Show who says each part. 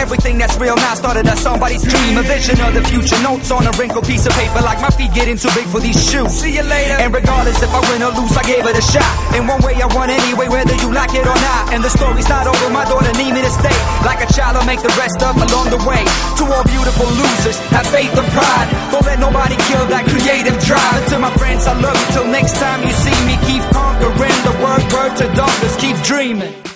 Speaker 1: everything that's real now started as somebody's dream. A vision of the future, notes on a wrinkled piece of paper, like my feet getting too big for these shoes. See you later. And regardless if I win or lose, I gave it a shot. In one way I won anyway, whether you like it or not. And the story's not over, my daughter need me to stay. Like a child, I'll make the rest up along the way. To all beautiful losers, have faith and pride. Don't let nobody kill that creative drive. And to my friends, I love you till next time you see me. Keep conquering the word to darkness, keep dreaming.